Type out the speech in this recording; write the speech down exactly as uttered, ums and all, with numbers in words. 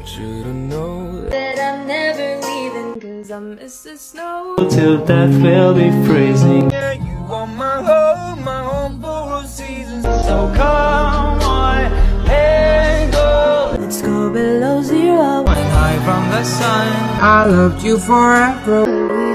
you to know that I'm never leaving, cause I miss the snow. Till death will be freezing. Yeah, you are my home, my home for all seasons. So come on and go. Let's go below zero. Flying high from the sun, I loved you forever.